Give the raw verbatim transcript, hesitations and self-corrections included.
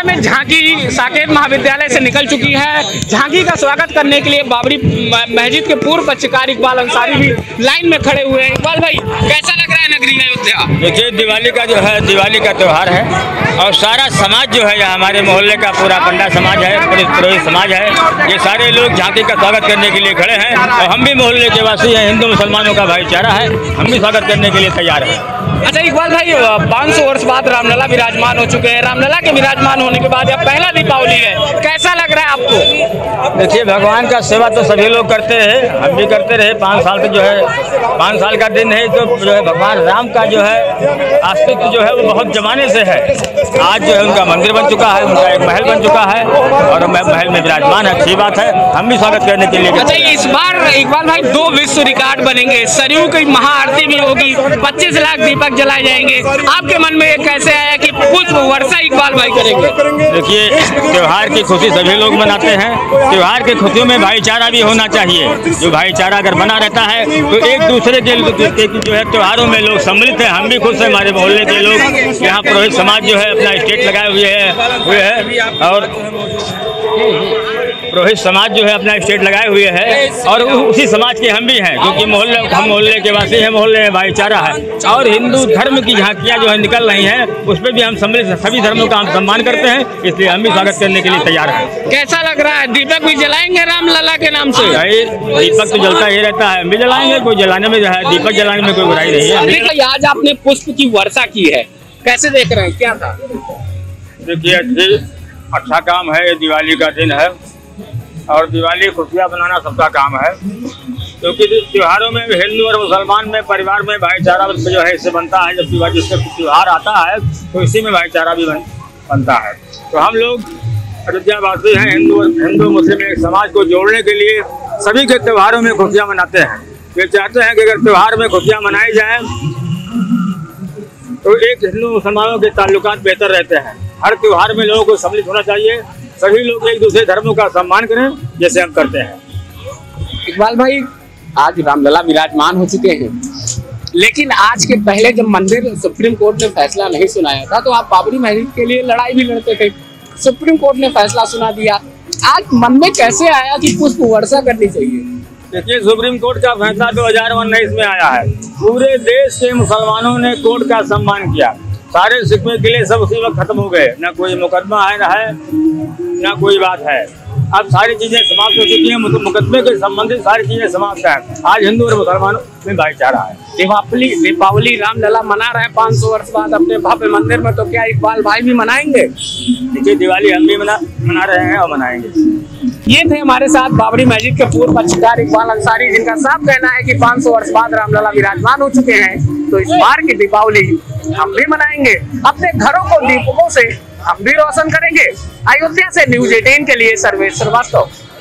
में झांकी साकेत महाविद्यालय से निकल चुकी है। झांकी का स्वागत करने के लिए बाबरी मस्जिद के पूर्व पत्रकार इकबाल अंसारी भी लाइन में खड़े हुए हैं। इकबाल भाई, कैसा लग रहा है नगरी अयोध्या? देखिए, दिवाली का जो है दिवाली का त्यौहार है और सारा समाज जो है यहाँ हमारे मोहल्ले का पूरा पंडा समाज है, पुरोहित समाज है, ये सारे लोग झांकी का स्वागत करने के लिए खड़े हैं और हम भी मोहल्ले के वासी हैं। हिंदू मुसलमानों का भाईचारा है, हम भी स्वागत करने के लिए तैयार हैं। अच्छा इकबाल भाई, पाँच सौ वर्ष बाद रामलला विराजमान हो चुके हैं। रामलला के विराजमान होने के बाद अब पहला दीपावली है, कैसा लग रहा है आपको? देखिए, भगवान का सेवा तो सभी लोग करते हैं, हम भी करते रहे। पाँच साल का जो है पाँच साल का दिन है तो जो है भगवान राम का जो है अस्तित्व जो है वो बहुत जमाने से है। आज जो है उनका मंदिर बन चुका है, उनका एक महल बन चुका है और महल में विराजमान है, अच्छी बात है, हम भी स्वागत करने के लिए। अच्छा, इस बार इकबाल भाई दो विश्व रिकॉर्ड बनेंगे, सरयू की महाआरती भी होगी, पच्चीस लाख दीपक जलाए जाएंगे। आपके मन में ये कैसे आया कि पुष्प वर्षा इकबाल भाई करेंगे? देखिए, त्योहार की खुशी सभी लोग मनाते हैं, त्योहार की खुशियों में भाईचारा भी होना चाहिए। जो भाईचारा अगर बना रहता है तो एक दूसरे के जो है त्योहारों में लोग सम्मिलित हैं। हम भी खुश हैं, हमारे मोहल्ले के लोग, यहाँ पुरोहित समाज जो है अपना स्टेज लगाए हुए है हुए है और पुरोहित समाज जो है अपना स्टेज लगाए हुए है और उसी समाज के हम भी हैं, क्योंकि मोहल्ले हम मोहल्ले के वासी हैं, मोहल्ले में भाईचारा है और हिंदू धर्म की झांकियाँ जो है निकल रही हैं उस पर भी हम सम्मिलित, सभी धर्मों का हम सम्मान करते हैं, इसलिए हम भी स्वागत करने के लिए तैयार हैं। कैसा लग रहा है? दीपक भी जलाएंगे रामलला के नाम से? भाई, दीपक तो जलता ही रहता है, हम भी जलाएंगे, कोई जलाने में जो है दीपक जलाने में कोई बुराई नहीं है। आज आपने पुष्प की वर्षा की है, कैसे देख रहे हैं, क्या था? देखिए, अच्छा काम है, ये दिवाली का दिन है और दिवाली खुशियाँ बनाना सबका काम है, क्योंकि त्योहारों में हिंदू और मुसलमान में परिवार में भाईचारा जो है इससे बनता है। जब जिससे त्योहार आता है तो इसी में भाईचारा भी बन, बनता है। तो हम लोग अयोध्यावासी हैं, हिंदू हिंदू मुस्लिम एक समाज को जोड़ने के लिए सभी के त्योहारों में खुशियाँ मनाते हैं। ये चाहते हैं कि अगर त्योहार में खुशियाँ मनाई जाए तो एक हिंदू मुसलमानों के ताल्लुकात बेहतर रहते हैं। हर त्योहार में लोगों को सम्मिलित होना चाहिए, सभी लोग एक दूसरे धर्मों का सम्मान करें जैसे हम करते हैं। इकबाल भाई, आज रामलला विराजमान हो चुके हैं, लेकिन आज के पहले जब मंदिर सुप्रीम कोर्ट ने फैसला नहीं सुनाया था तो आप बाबरी मस्जिद के लिए लड़ाई भी लड़ते थे। सुप्रीम कोर्ट ने फैसला सुना दिया, आज मन में कैसे आया कि पुष्प वर्षा करनी चाहिए? देखिए, सुप्रीम कोर्ट का फैसला दो हजार उन्नीस में आया है, पूरे देश के मुसलमानों ने कोर्ट का सम्मान किया, सारे शिकवे के लिए सब उसी वक्त खत्म हो गए, ना कोई मुकदमा है ना है ना कोई बात है। अब सारी चीजें समाप्त हो चुकी हैं, मुकदमे के संबंधित सारी चीजें समाप्त हैं। आज हिंदू और मुसलमानों में भाईचारा है। दीपावली दीपावली रामलला मना रहे हैं पाँच सौ वर्ष बाद अपने भव्य मंदिर में, तो क्या इकबाल भाई भी मनाएंगे? देखिए, दिवाली हम भी मना मना रहे हैं और मनाएंगे। ये थे हमारे साथ बाबरी मस्जिद के पूर्व पत्रकार इकबाल अंसारी, जिनका साफ कहना है कि पाँच सौ वर्ष बाद रामलला विराजमान हो चुके हैं, तो इस बार की दीपावली हम भी मनाएंगे, अपने घरों को दीपकों से हम भी रोशन करेंगे। अयोध्या से न्यूज़ अठारह के लिए सर्वेश श्रीवास्तव।